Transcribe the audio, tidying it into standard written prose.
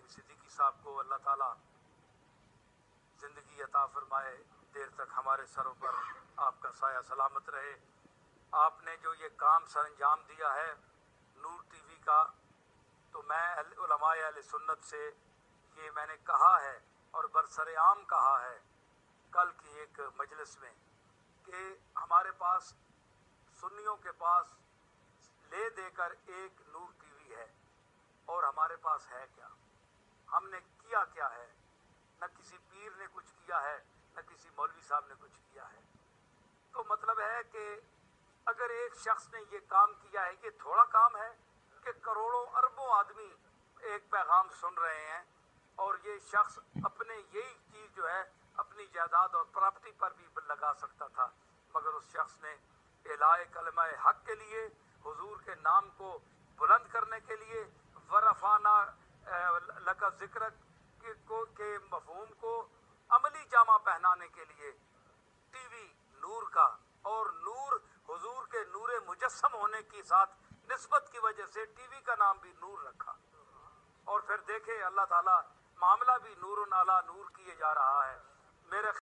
सिद्दीकी साहब को अल्लाह ताला जिंदगी अता फरमाए, देर तक हमारे सरों पर आपका साया सलामत रहे। आपने जो ये काम सर अंजाम दिया है नूर टीवी का, तो मैं उलमाए अहले सुन्नत से ये मैंने कहा है और बरसरेआम कहा है कल की एक मजलिस में कि हमारे पास सुन्नियों के पास ले देकर एक नूर टीवी है और हमारे पास है क्या, हमने किया क्या है? न किसी पीर ने कुछ किया है, न किसी मौलवी साहब ने कुछ किया है। तो मतलब है कि अगर एक शख्स ने ये काम किया है, ये थोड़ा काम है कि करोड़ों अरबों आदमी एक पैगाम सुन रहे हैं और ये शख्स अपने यही चीज़ जो है अपनी जायदाद और प्रॉपर्टी पर भी लगा सकता था, मगर उस शख्स ने इलाए कलमा हक के लिए, हुजूर के नाम को बुलंद करने के लिए, वरफाना लका जिक्र के मफहूम को अमली जामा पहनाने के लिए टीवी नूर का और नूर हुजूर के नूरे मुजस्सम होने की साथ निस्बत की वजह से टीवी का नाम भी नूर रखा। और फिर देखे अल्लाह ताला मामला भी नूर अला नूर किए जा रहा है। मेरे